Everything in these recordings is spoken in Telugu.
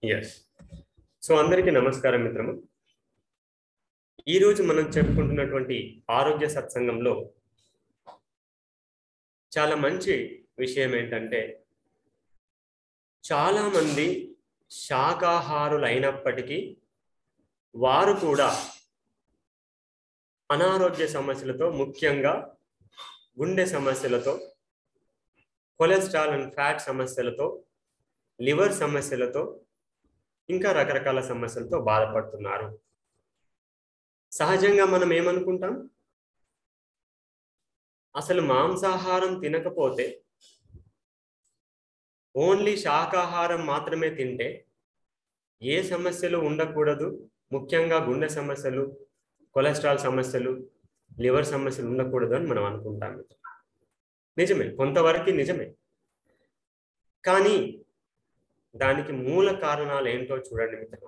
ఎస్. సో అందరికీ నమస్కారం మిత్రము. ఈరోజు మనం చెప్పుకుంటున్నటువంటి ఆరోగ్య సత్సంగంలో చాలా మంచి విషయం ఏంటంటే, చాలామంది శాకాహారులు అయినప్పటికీ వారు కూడా అనారోగ్య సమస్యలతో, ముఖ్యంగా గుండె సమస్యలతో, కొలెస్ట్రాల్ అండ్ ఫ్యాట్ సమస్యలతో, లివర్ సమస్యలతో, ఇంకా రకరకాల సమస్యలతో బాధపడుతున్నారు. సహజంగా మనం ఏమనుకుంటాం, అసలు మాంసాహారం తినకపోతే ఓన్లీ శాకాహారం మాత్రమే తింటే ఏ సమస్యలు ఉండకూడదు, ముఖ్యంగా గుండె సమస్యలు, కొలెస్ట్రాల్ సమస్యలు, లివర్ సమస్యలు ఉండకూడదు అని మనం అనుకుంటాం. నిజమే, కొంతవరకు నిజమే. కానీ దానికి మూల కారణాలు ఏంటో చూడండి మిత్రమా.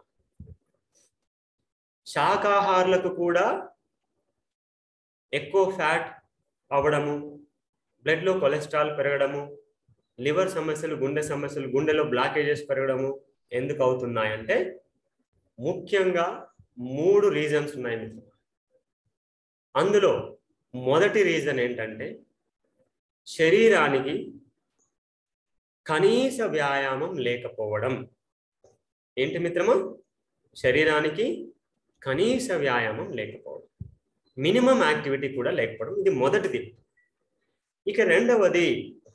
శాకాహారులకు కూడా ఎక్కువ ఫ్యాట్ అవ్వడము, బ్లడ్లో కొలెస్ట్రాల్ పెరగడము, లివర్ సమస్యలు, గుండె సమస్యలు, గుండెలో బ్లాకేజెస్ పెరగడము ఎందుకు అవుతున్నాయంటే ముఖ్యంగా 3 రీజన్స్ ఉన్నాయి మిత్రమా. అందులో మొదటి రీజన్ ఏంటంటే శరీరానికి కనీస వ్యాయామం లేకపోవడం. ఏంటి మిత్రమా? శరీరానికి కనీస వ్యాయామం లేకపోవడం, మినిమం యాక్టివిటీ కూడా లేకపోవడం. ఇది మొదటిది. ఇక రెండవది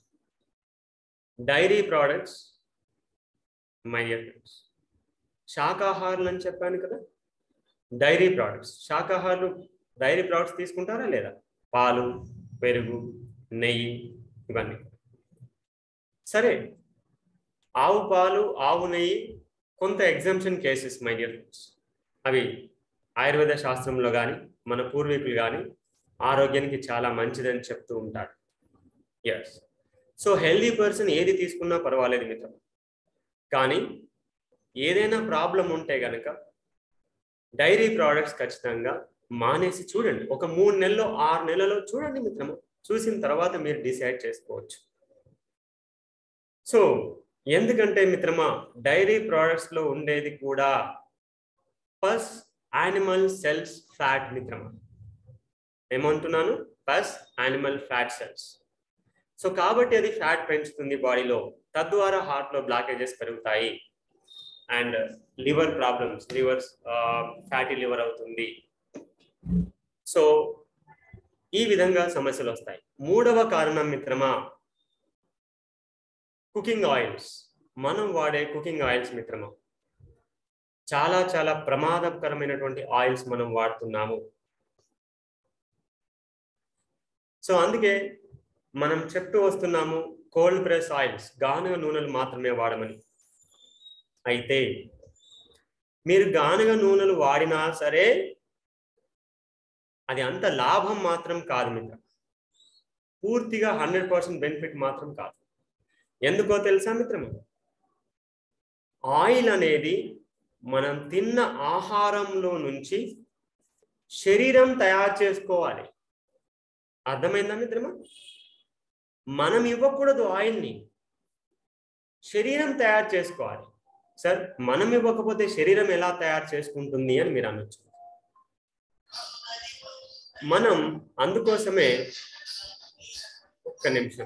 dairy products. My dear friends, శాకాహారులు అని చెప్పాను కదా, డైరీ ప్రోడక్ట్స్. శాకాహారులు డైరీ ప్రోడక్ట్స్ తీసుకుంటారా లేదా? పాలు, పెరుగు, నెయ్యి, ఇవన్నీ. సరే, ఆవు పాలు, ఆవు నెయ్యి కొంత exemption cases my dear friends. అవి ఆయుర్వేద శాస్త్రంలో కానీ మన పూర్వీకులు కానీ ఆరోగ్యానికి చాలా మంచిదని చెప్తూ ఉంటారు. ఎస్. సో హెల్దీ పర్సన్ ఏది తీసుకున్నా పర్వాలేదు మిత్రం. కానీ ఏదైనా ప్రాబ్లం ఉంటే గనక డైరీ ప్రోడక్ట్స్ ఖచ్చితంగా మానేసి చూడండి. ఒక 3 నెలల్లో 6 నెలల్లో చూడండి మిత్రమా. చూసిన తర్వాత మీరు డిసైడ్ చేసుకోవచ్చు. సో ఎందుకంటే మిత్రమా, డైరీ ప్రోడక్ట్స్ లో ఉండేది కూడా పస్ యానిమల్ సెల్స్ ఫ్యాట్ మిత్రమా. ఏమంటున్నాను? పస్ యానిమల్ ఫ్యాట్ సెల్స్. సో కాబట్టి అది ఫ్యాట్ పెంచుతుంది బాడీలో, తద్వారా హార్ట్ లో బ్లాకేజెస్ పెరుగుతాయి and liver problems, livers fatty liver అవుతుంది. సో ఈ విధంగా సమస్యలు వస్తాయి. మూడవ కారణం మిత్రమా, కుకింగ్ ఆయిల్స్. మనం వాడే కుకింగ్ ఆయిల్స్ మిత్రమా, చాలా చాలా ప్రమాదకరమైనటువంటి ఆయిల్స్ మనం వాడుతున్నాము. సో అందుకే మనం చెప్తూ వస్తున్నాము కోల్డ్ ప్రెస్ ఆయిల్స్, గానుగ నూనెలు మాత్రమే వాడమని. అయితే మీరు గానుగ నూనెలు వాడినా సరే అది అంత లాభం మాత్రం కాదు మిత్రం. పూర్తిగా 100% బెనిఫిట్ మాత్రం కాదు. ఎందుకో తెలుసా మిత్రమా? ఆయిల్ అనేది మనం తిన్న ఆహారంలో నుంచి శరీరం తయారు చేసుకోవాలి. అర్థమైందా మిత్రమా? మనం ఇవ్వకూడదు ఆయిల్ని, శరీరం తయారు చేసుకోవాలి. సార్, మనం ఇవ్వకపోతే శరీరం ఎలా తయారు చేసుకుంటుంది అని మీరు అనొచ్చు. మనం అందుకోసమే ఒక్క నిమిషం.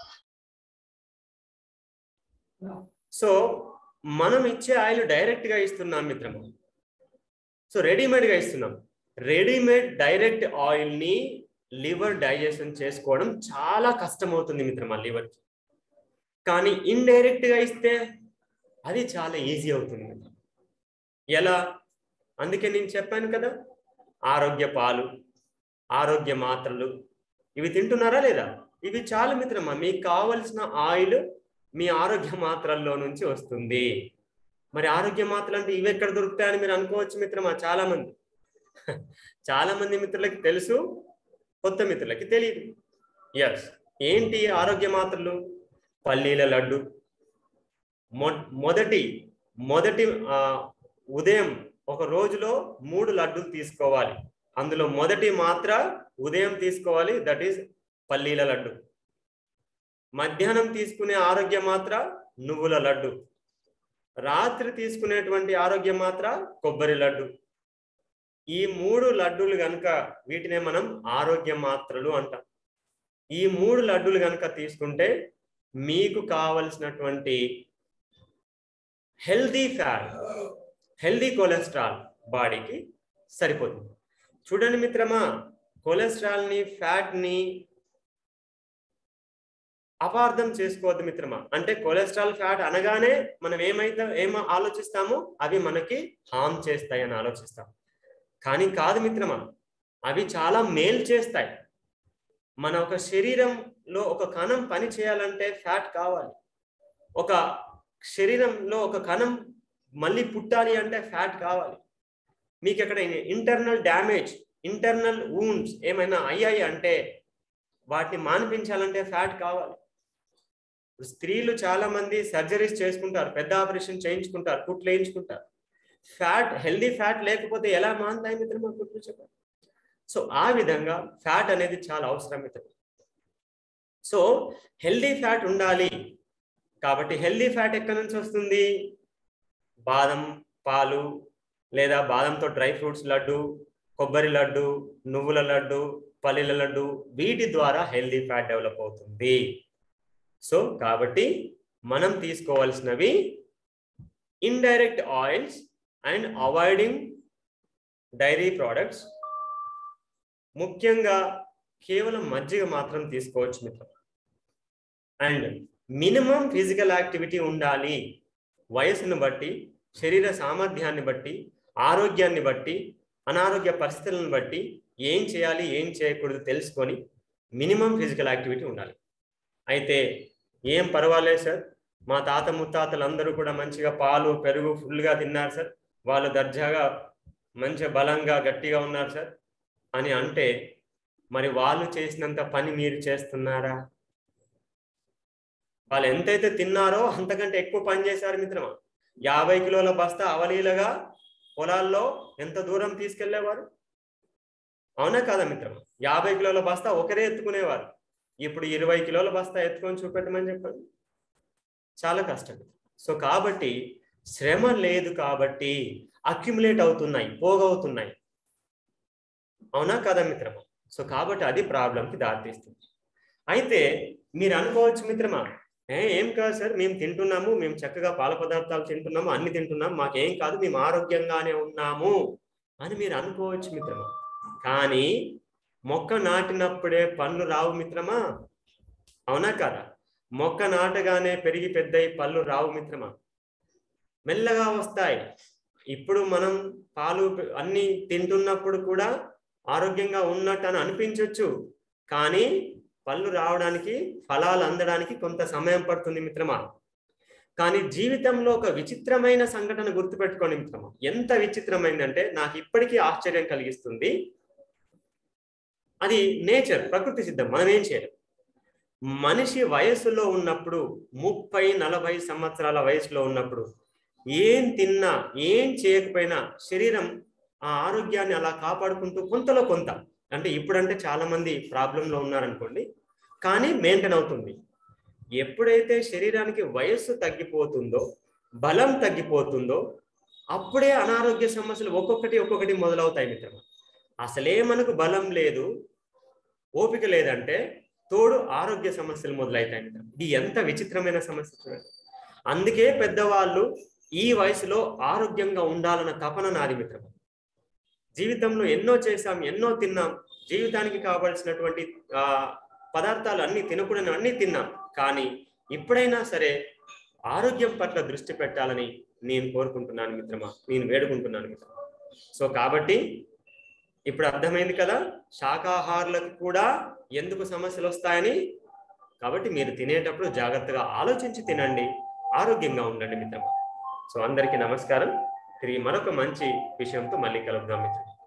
సో మనం ఇచ్చే ఆయిల్ డైరెక్ట్ గా ఇస్తున్నాం మిత్రమా. సో రెడీమేడ్ గా ఇస్తున్నాం. రెడీమేడ్ డైరెక్ట్ ఆయిల్ ని లివర్ డైజెషన్ చేసుకోవడం చాలా కష్టమవుతుంది మిత్రమా లివర్కి. కానీ ఇండైరెక్ట్ గా ఇస్తే అది చాలా ఈజీ అవుతుంది. ఎలా? అందుకే నేను చెప్పాను కదా, ఆరోగ్య పాలు, ఆరోగ్య మాత్రలు, ఇవి తింటున్నారా లేదా? ఇవి చాలు మిత్రమా, మీకు కావలసిన ఆయిల్ మీ ఆరోగ్య మాత్రల్లో నుంచి వస్తుంది. మరి ఆరోగ్య మాత్రలు అంటే ఇవి ఎక్కడ దొరుకుతాయని మీరు అనుకోవచ్చు మిత్రమా. చాలా మంది మిత్రులకి తెలుసు, కొత్త మిత్రులకి తెలియదు. ఎస్. ఏంటి ఆరోగ్య మాత్రలు? పల్లీల లడ్డు. మొదటి ఉదయం ఒక రోజులో 3 లడ్డూలు తీసుకోవాలి. అందులో మొదటి మాత్ర ఉదయం తీసుకోవాలి, దట్ ఈస్ పల్లీల లడ్డు. మధ్యాహ్నం తీసుకునే ఆరోగ్య మాత్ర నువ్వుల లడ్డు. రాత్రి తీసుకునేటువంటి ఆరోగ్య మాత్ర కొబ్బరి లడ్డు. ఈ 3 లడ్డూలు గనుక వీటినే మనం ఆరోగ్య మాత్రలు అంటాం. ఈ 3 లడ్డూలు గనుక తీసుకుంటే మీకు కావలసినటువంటి హెల్దీ ఫ్యాట్, హెల్దీ కొలెస్ట్రాల్ బాడీకి సరిపోతుంది. చూడండి మిత్రమా, కొలెస్ట్రాల్ని, ఫ్యాట్ని అపార్థం చేసుకోవద్దు మిత్రమా. అంటే కొలెస్ట్రాల్, ఫ్యాట్ అనగానే మనం ఏం ఆలోచిస్తామో అవి మనకి హార్మ్ చేస్తాయి అని ఆలోచిస్తాం. కానీ కాదు మిత్రమా, అవి చాలా మేలు చేస్తాయి. మన ఒక శరీరంలో ఒక కణం పని చేయాలంటే ఫ్యాట్ కావాలి. ఒక శరీరంలో ఒక కణం మళ్ళీ పుట్టాలి అంటే ఫ్యాట్ కావాలి. మీకు ఎక్కడ ఇంటర్నల్ డ్యామేజ్, ఇంటర్నల్ వూండ్స్ ఏమైనా అయ్యాయి అంటే వాటిని మాన్పించాలంటే ఫ్యాట్ కావాలి. స్త్రీలు చాలా మంది సర్జరీస్ చేసుకుంటారు, పెద్ద ఆపరేషన్ చేయించుకుంటారు, కుట్లు వేయించుకుంటారు. ఫ్యాట్, హెల్దీ ఫ్యాట్ లేకపోతే ఎలా మానుతాయి మిత్రమా కుట్లు చెప్పండి. సో ఆ విధంగా ఫ్యాట్ అనేది చాలా అవసరం మిత్రం. సో హెల్దీ ఫ్యాట్ ఉండాలి కాబట్టి హెల్దీ ఫ్యాట్ ఎక్కడి నుంచి వస్తుంది? బాదం పాలు, లేదా బాదంతో డ్రై ఫ్రూట్స్ లడ్డు, కొబ్బరి లడ్డు, నువ్వుల లడ్డు, పల్లీల లడ్డు, వీటి ద్వారా హెల్దీ ఫ్యాట్ డెవలప్ అవుతుంది. సో కాబట్టి మనం తీసుకోవాల్సినవి indirect oils and avoiding dairy products. ముఖ్యంగా కేవలం మజ్జిగ మాత్రం తీసుకోవచ్చు మిత్రం. అండ్ మినిమం ఫిజికల్ యాక్టివిటీ ఉండాలి. వయసును బట్టి, శరీర సామర్థ్యాన్ని బట్టి, ఆరోగ్యాన్ని బట్టి, అనారోగ్య పరిస్థితులను బట్టి ఏం చేయాలి ఏం చేయకూడదు తెలుసుకొని మినిమం ఫిజికల్ యాక్టివిటీ ఉండాలి. అయితే ఏం పర్వాలేదు సార్, మా తాత ముత్తాతలు అందరూ కూడా మంచిగా పాలు పెరుగు ఫుల్గా తిన్నారు సార్, వాళ్ళు దర్జాగా మంచిగా బలంగా గట్టిగా ఉన్నారు సార్ అని అంటే మరి వాళ్ళు చేసినంత పని మీరు చేస్తున్నారా? వాళ్ళు ఎంతైతే తిన్నారో అంతకంటే ఎక్కువ పని చేశారు మిత్రమా. 50 కిలోల బస్తా అవలీలగా పొలాల్లో ఎంత దూరం తీసుకెళ్లేవారు? అవునా కాదా మిత్రమా? 50 కిలోల బస్తా ఒకరే ఎత్తుకునేవారు. ఇప్పుడు 20 కిలోల బస్తా ఎత్తుకొని చూపెట్టమని చెప్పండి, చాలా కష్టం. సో కాబట్టి శ్రమ లేదు కాబట్టి అక్యుములేట్ అవుతున్నాయి, పోగవుతున్నాయి. అవునా కదా మిత్రమా? సో కాబట్టి అది ప్రాబ్లంకి దారితీస్తుంది. అయితే మీరు అనుకోవచ్చు మిత్రమా, ఏం కాదు సార్, మేము తింటున్నాము, మేము చక్కగా పాల పదార్థాలు తింటున్నాము, అన్ని తింటున్నాము, మాకేం కాదు, మేము ఆరోగ్యంగానే ఉన్నాము అని మీరు అనుకోవచ్చు మిత్రమా. కానీ మొక్క నాటినప్పుడే పళ్ళు రావు మిత్రమా. అవునా కదా? మొక్క నాటగానే పెరిగి పెద్దయి పళ్ళు రావు మిత్రమా, మెల్లగా వస్తాయి. ఇప్పుడు మనం పాలు అన్ని తింటున్నప్పుడు కూడా ఆరోగ్యంగా ఉన్నట్టు అని అనిపించవచ్చు, కానీ పళ్ళు రావడానికి, ఫలాలు అందడానికి కొంత సమయం పడుతుంది మిత్రమా. కానీ జీవితంలో ఒక విచిత్రమైన సంఘటన గుర్తుపెట్టుకోండి మిత్రమా. ఎంత విచిత్రమైందంటే నాకు ఇప్పటికీ ఆశ్చర్యం కలిగిస్తుంది. అది నేచర్, ప్రకృతి సిద్ధం, మనం ఏం చేయలేం. మనిషి వయస్సులో ఉన్నప్పుడు 30-40 సంవత్సరాల వయసులో ఉన్నప్పుడు ఏం తిన్నా ఏం చేయకపోయినా శరీరం ఆ ఆరోగ్యాన్ని అలా కాపాడుకుంటూ కొంతలో కొంత, అంటే ఇప్పుడంటే చాలా మంది ప్రాబ్లంలో ఉన్నారనుకోండి, కానీ మెయింటైన్ అవుతుంది. ఎప్పుడైతే శరీరానికి వయస్సు తగ్గిపోతుందో, బలం తగ్గిపోతుందో అప్పుడే అనారోగ్య సమస్యలు ఒక్కొక్కటి మొదలవుతాయి మిత్రమా. అసలే మనకు బలం లేదు, ఓపిక లేదంటే తోడు ఆరోగ్య సమస్యలు మొదలవుతాయి మిత్రం. ఇది ఎంత విచిత్రమైన సమస్య చూడండి. అందుకే పెద్దవాళ్ళు ఈ వయసులో ఆరోగ్యంగా ఉండాలన్న తపన నాది మిత్రం. జీవితంలో ఎన్నో చేశాం, ఎన్నో తిన్నాం, జీవితానికి కావాల్సినటువంటి పదార్థాలు అన్ని తినకూడని అన్ని తిన్నాం, కానీ ఇప్పుడైనా సరే ఆరోగ్యం పట్ల దృష్టి పెట్టాలని నేను కోరుకుంటున్నాను మిత్రమా, నేను వేడుకుంటున్నాను మిత్రమా. సో కాబట్టి ఇప్పుడు అర్థమైంది కదా శాకాహారులకు కూడా ఎందుకు సమస్యలు వస్తాయని. కాబట్టి మీరు తినేటప్పుడు జాగ్రత్తగా ఆలోచించి తినండి, ఆరోగ్యంగా ఉండండి మిత్రమా. సో అందరికీ నమస్కారం. తిరిగి మరొక మంచి విషయంతో మళ్ళీ కలుద్దాం మిత్రమా.